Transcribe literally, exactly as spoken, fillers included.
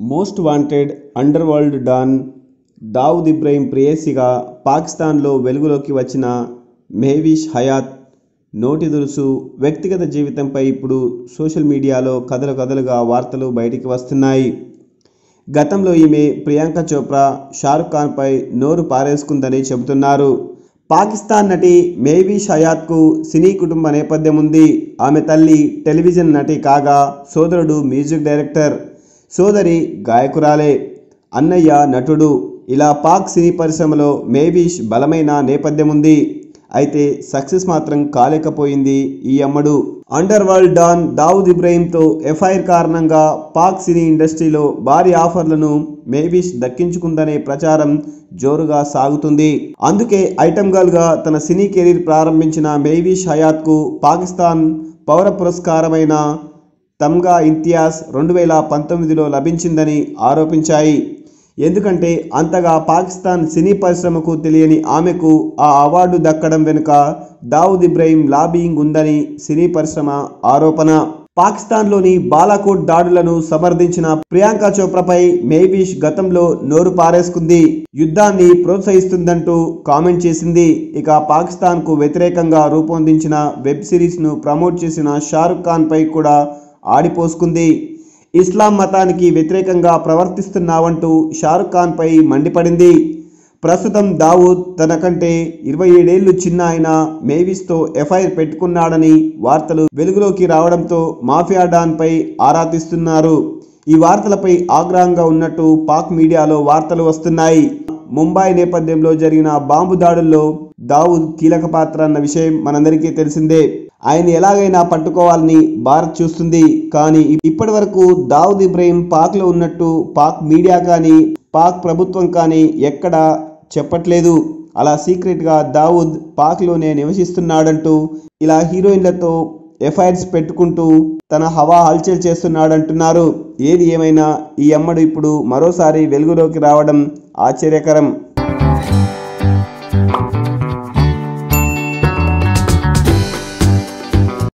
Most wanted underworld don Dawood Ibrahim ప్రేయసిగా పాకిస్తాన్లో వెలుగులోకి వచ్చిన మెహ్విష్ హయాత్ నోటి దురుసు వ్యక్తిగత జీవితంపై ఇప్పుడు సోషల్ మీడియాలో కథలు కథలుగా వార్తలు బయటికి వస్తున్నాయి. గతంలో ఈమె ప్రియాంక చోప్రా, షారుఖ్ ఖాన్పై నోరు పారేసుకుందని చెబుతున్నారు. పాకిస్తాన్ నటి మెహ్విష్ హయాత్కు సినీ కుటుంబ నేపథ్యం ఉంది. ఆమె తల్లి టెలివిజన్ నటి కాగా సోదరుడు మ్యూజిక్ డైరెక్టర్, సోదరి గాయకురాలే, అన్నయ్య నటుడు. ఇలా పాక్ సినీ పరిశ్రమలో మెహ్విష్ బలమైన నేపథ్యం ఉంది. అయితే సక్సెస్ మాత్రం కాలేకపోయింది ఈ అమ్మడు. అండర్ వరల్డ్ డాన్ దావుద్ ఇబ్రహీంతో ఎఫ్ఐఆర్ కారణంగా పాక్ సినీ ఇండస్ట్రీలో భారీ ఆఫర్లను మెహ్విష్ దక్కించుకుందనే ప్రచారం జోరుగా సాగుతుంది. అందుకే ఐటమ్ గర్ల్గా తన సినీ కెరీర్ ప్రారంభించిన మెహ్విష్ హయాత్కు పాకిస్తాన్ పౌర పురస్కారమైన తమ్గా ఇంతియాజ్ రెండు వేల పంతొమ్మిదిలో లభించిందని ఆరోపించాయి. ఎందుకంటే అంతగా పాకిస్తాన్ సినీ పరిశ్రమకు తెలియని ఆమెకు ఆ అవార్డు దక్కడం వెనుక దావుద్ ఇబ్రహీం లాబియింగ్ ఉందని సినీ పరిశ్రమ ఆరోపణ. పాకిస్తాన్లోని బాలాకోట్ దాడులను సమర్థించిన ప్రియాంక చోప్రాపై మెహ్విష్ గతంలో నోరు పారేసుకుంది. యుద్ధాన్ని ప్రోత్సహిస్తుందంటూ కామెంట్ చేసింది. ఇక పాకిస్తాన్కు వ్యతిరేకంగా రూపొందించిన వెబ్ సిరీస్ను ప్రమోట్ చేసిన షారుఖ్ ఖాన్పై కూడా ఆడిపోసుకుంది. ఇస్లాం మతానికి వ్యతిరేకంగా ప్రవర్తిస్తున్నావంటూ షారుఖ్ ఖాన్పై మండిపడింది. ప్రస్తుతం దావుద్ తనకంటే ఇరవై ఏడేళ్లు చిన్న అయిన మెహ్విష్తో ఎఫ్ఐఆర్ పెట్టుకున్నాడని వార్తలు వెలుగులోకి రావడంతో మాఫియా డాన్పై ఆరా తీస్తున్నారు. ఈ వార్తలపై ఆగ్రహంగా ఉన్నట్టు పాక్ మీడియాలో వార్తలు వస్తున్నాయి. ముంబై నేపథ్యంలో జరిగిన బాంబు దాడుల్లో దావుద్ కీలక పాత్ర అన్న విషయం మనందరికీ తెలిసిందే. ఆయన ఎలాగైనా పట్టుకోవాలని భారత్ చూస్తుంది. కానీ ఇప్పటి వరకు దావుద్ ఇబ్రహీం పాక్లో ఉన్నట్టు పాక్ మీడియా కానీ పాక్ ప్రభుత్వం కానీ ఎక్కడా చెప్పట్లేదు. అలా సీక్రెట్గా దావుద్ పాక్లోనే నివసిస్తున్నాడంటూ ఇలా హీరోయిన్లతో ఎఫ్ఐఆర్స్ పెట్టుకుంటూ తన హవా హల్చల్ చేస్తున్నాడంటున్నారు. ఏది ఏమైనా ఈ అమ్మడు ఇప్పుడు మరోసారి వెలుగులోకి రావడం ఆశ్చర్యకరం.